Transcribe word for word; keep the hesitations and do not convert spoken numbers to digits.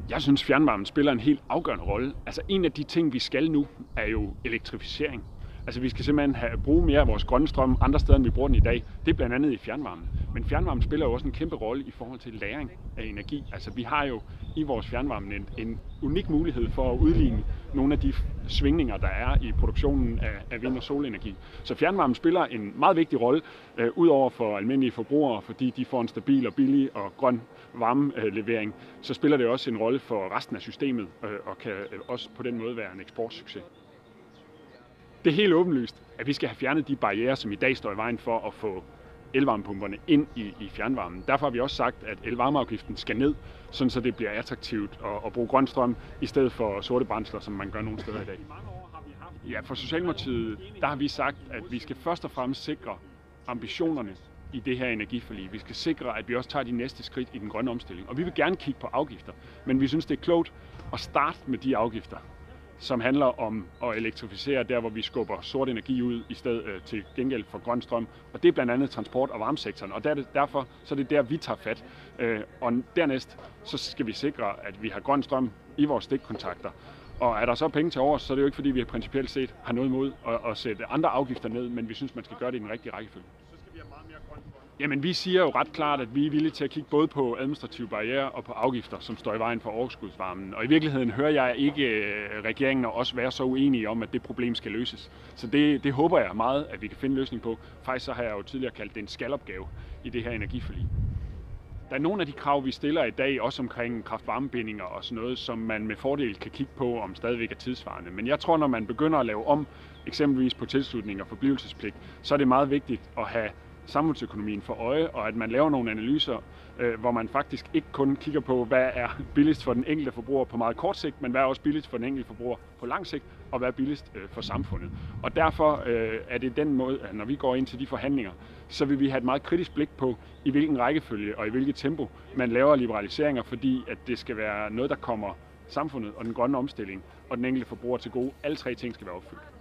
Jeg synes, fjernvarmen spiller en helt afgørende rolle. Altså en af de ting, vi skal nu, er jo elektrificering. Altså vi skal simpelthen have, bruge mere af vores grønne strøm andre steder, end vi bruger den i dag. Det er blandt andet i fjernvarmen. Men fjernvarmen spiller jo også en kæmpe rolle i forhold til lagring af energi. Altså vi har jo i vores fjernvarme en, en unik mulighed for at udligne nogle af de svingninger, der er i produktionen af, af vind- og solenergi. Så fjernvarmen spiller en meget vigtig rolle, øh, ud over for almindelige forbrugere, fordi de får en stabil og billig og grøn varmelevering. Så spiller det også en rolle for resten af systemet, øh, og kan også på den måde være en eksportsucces. Det er helt åbenlyst, at vi skal have fjernet de barrierer, som i dag står i vejen for at få elvarmepumperne ind i, i fjernvarmen. Derfor har vi også sagt, at elvarmeafgiften skal ned, sådan så det bliver attraktivt at, at bruge grøn strøm i stedet for sorte brændsler, som man gør nogle steder i dag. Ja, for Socialdemokratiet, der har vi sagt, at vi skal først og fremmest sikre ambitionerne i det her energiforlig. Vi skal sikre, at vi også tager de næste skridt i den grønne omstilling. Og vi vil gerne kigge på afgifter, men vi synes, det er klogt at starte med de afgifter, som handler om at elektrificere der, hvor vi skubber sort energi ud i stedet øh, til gengæld for grøn strøm. Og det er blandt andet transport- og varmesektoren, og der er det, derfor så er det der, vi tager fat. Øh, og dernæst så skal vi sikre, at vi har grøn strøm i vores stikkontakter. Og er der så penge til overs, så er det jo ikke fordi, vi principielt set har noget imod at, at sætte andre afgifter ned, men vi synes, man skal gøre det i den rigtige rækkefølge. Jamen, vi siger jo ret klart, at vi er villige til at kigge både på administrative barrierer og på afgifter, som står i vejen for overskudsvarmen. Og i virkeligheden hører jeg ikke regeringen og også være så uenige om, at det problem skal løses. Så det, det håber jeg meget, at vi kan finde en løsning på. Faktisk så har jeg jo tidligere kaldt det en skalopgave i det her energiforlig. Der er nogle af de krav, vi stiller i dag, også omkring kraft-varmebindinger og sådan noget, som man med fordel kan kigge på, om stadigvæk er tidsvarende. Men jeg tror, når man begynder at lave om, eksempelvis på tilslutning og forblivelsespligt, så er det meget vigtigt at have samfundsøkonomien for øje, og at man laver nogle analyser, øh, hvor man faktisk ikke kun kigger på, hvad er billigst for den enkelte forbruger på meget kort sigt, men hvad er også billigst for den enkelte forbruger på lang sigt, og hvad er billigst øh, for samfundet. Og derfor øh, er det den måde, at når vi går ind til de forhandlinger, så vil vi have et meget kritisk blik på, i hvilken rækkefølge og i hvilket tempo man laver liberaliseringer, fordi at det skal være noget, der kommer samfundet og den grønne omstilling og den enkelte forbruger til gode. Alle tre ting skal være opfyldt.